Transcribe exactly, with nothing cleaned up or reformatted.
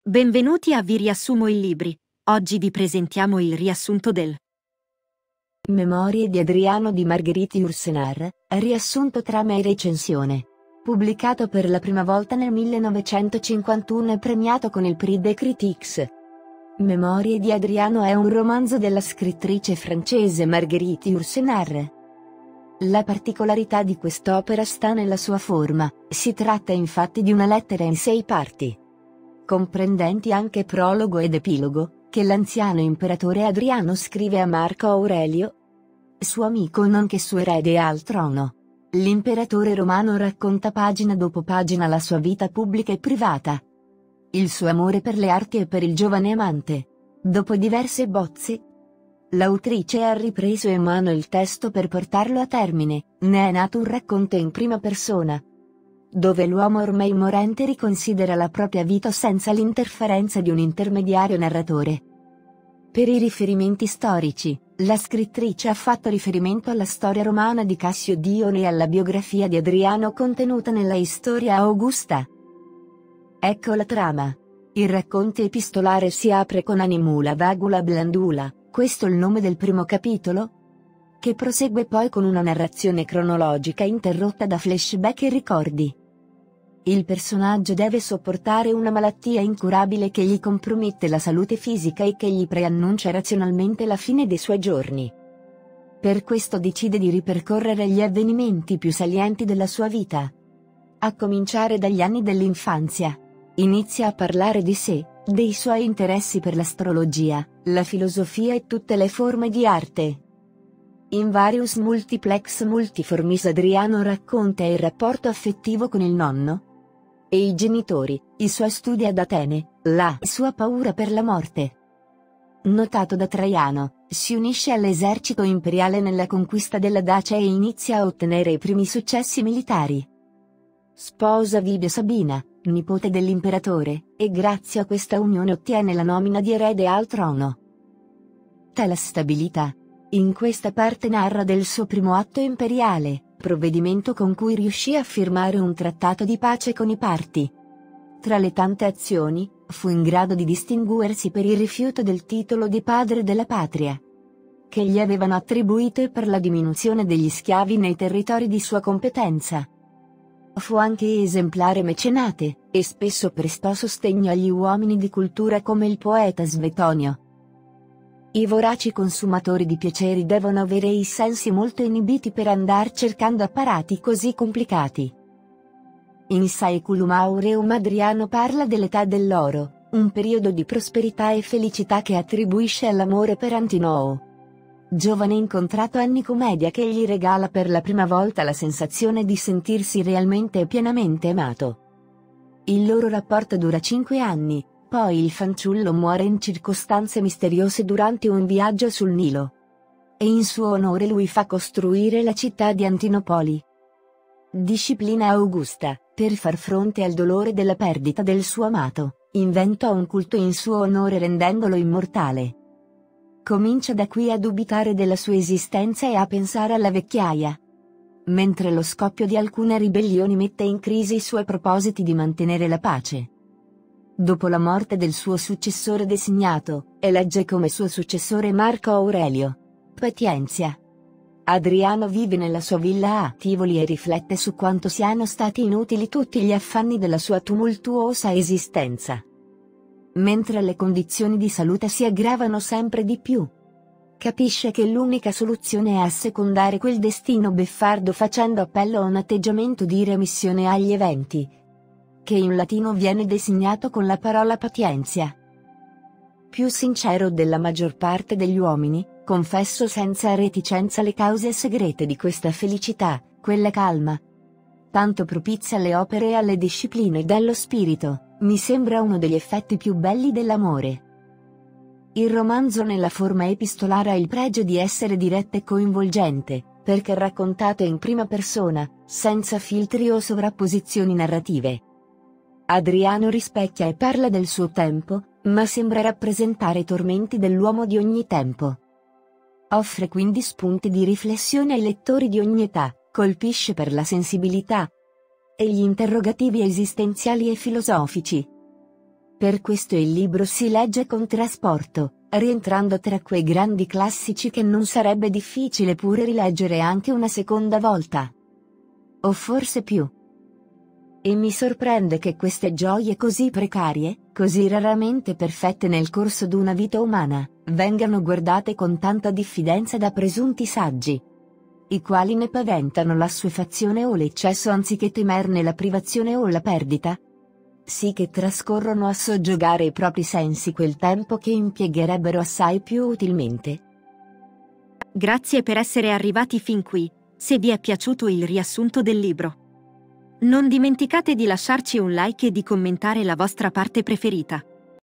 Benvenuti a Vi riassumo i libri. Oggi vi presentiamo il riassunto del Memorie di Adriano di Margheriti Yourcenar, riassunto trama e recensione. Pubblicato per la prima volta nel millenovecentocinquantuno e premiato con il Prix des Critiques. Memorie di Adriano è un romanzo della scrittrice francese Marguerite Yourcenar. La particolarità di quest'opera sta nella sua forma, si tratta infatti di una lettera in sei parti, comprendenti anche prologo ed epilogo, che l'anziano imperatore Adriano scrive a Marco Aurelio, suo amico nonché suo erede al trono. L'imperatore romano racconta pagina dopo pagina la sua vita pubblica e privata, il suo amore per le arti e per il giovane amante. Dopo diverse bozze, l'autrice ha ripreso in mano il testo per portarlo a termine, ne è nato un racconto in prima persona, dove l'uomo ormai morente riconsidera la propria vita senza l'interferenza di un intermediario narratore. Per i riferimenti storici, la scrittrice ha fatto riferimento alla storia romana di Cassio Dione e alla biografia di Adriano contenuta nella Historia Augusta. Ecco la trama. Il racconto epistolare si apre con Animula Vagula Blandula, questo il nome del primo capitolo, che prosegue poi con una narrazione cronologica interrotta da flashback e ricordi. Il personaggio deve sopportare una malattia incurabile che gli compromette la salute fisica e che gli preannuncia razionalmente la fine dei suoi giorni. Per questo decide di ripercorrere gli avvenimenti più salienti della sua vita. A cominciare dagli anni dell'infanzia, inizia a parlare di sé, dei suoi interessi per l'astrologia, la filosofia e tutte le forme di arte. In Various Multiplex Multiformis Adriano racconta il rapporto affettivo con il nonno e i genitori, i suoi studi ad Atene, la sua paura per la morte. Notato da Traiano, si unisce all'esercito imperiale nella conquista della Dacia e inizia a ottenere i primi successi militari. Sposa Vibia Sabina, nipote dell'imperatore, e grazie a questa unione ottiene la nomina di erede al trono. Tale stabilità. In questa parte narra del suo primo atto imperiale, provvedimento con cui riuscì a firmare un trattato di pace con i parti. Tra le tante azioni, fu in grado di distinguersi per il rifiuto del titolo di padre della patria, che gli avevano attribuito e per la diminuzione degli schiavi nei territori di sua competenza. Fu anche esemplare mecenate, e spesso prestò sostegno agli uomini di cultura come il poeta Svetonio. I voraci consumatori di piaceri devono avere i sensi molto inibiti per andar cercando apparati così complicati. In Saeculum Aureum Adriano parla dell'età dell'oro, un periodo di prosperità e felicità che attribuisce all'amore per Antinoo, giovane incontrato a Nicomedia, che gli regala per la prima volta la sensazione di sentirsi realmente e pienamente amato. Il loro rapporto dura cinque anni. Poi il fanciullo muore in circostanze misteriose durante un viaggio sul Nilo, e in suo onore lui fa costruire la città di Antinopoli. Disciplina Augusta, per far fronte al dolore della perdita del suo amato, inventa un culto in suo onore rendendolo immortale. Comincia da qui a dubitare della sua esistenza e a pensare alla vecchiaia, mentre lo scoppio di alcune ribellioni mette in crisi i suoi propositi di mantenere la pace. Dopo la morte del suo successore designato, elegge come suo successore Marco Aurelio. Patienzia. Adriano vive nella sua villa a Tivoli e riflette su quanto siano stati inutili tutti gli affanni della sua tumultuosa esistenza. Mentre le condizioni di salute si aggravano sempre di più, capisce che l'unica soluzione è assecondare quel destino beffardo facendo appello a un atteggiamento di remissione agli eventi, che in latino viene designato con la parola patienzia. Più sincero della maggior parte degli uomini, confesso senza reticenza le cause segrete di questa felicità, quella calma, tanto propizia alle opere e alle discipline dello spirito, mi sembra uno degli effetti più belli dell'amore. Il romanzo nella forma epistolare ha il pregio di essere diretto e coinvolgente, perché raccontato in prima persona, senza filtri o sovrapposizioni narrative. Adriano rispecchia e parla del suo tempo, ma sembra rappresentare i tormenti dell'uomo di ogni tempo. Offre quindi spunti di riflessione ai lettori di ogni età, colpisce per la sensibilità e gli interrogativi esistenziali e filosofici. Per questo il libro si legge con trasporto, rientrando tra quei grandi classici che non sarebbe difficile pure rileggere anche una seconda volta. O forse più. E mi sorprende che queste gioie così precarie, così raramente perfette nel corso d'una vita umana, vengano guardate con tanta diffidenza da presunti saggi, i quali ne paventano l'assuefazione o l'eccesso anziché temerne la privazione o la perdita. Sì che trascorrono a soggiogare i propri sensi quel tempo che impiegherebbero assai più utilmente. Grazie per essere arrivati fin qui. Se vi è piaciuto il riassunto del libro, non dimenticate di lasciarci un like e di commentare la vostra parte preferita.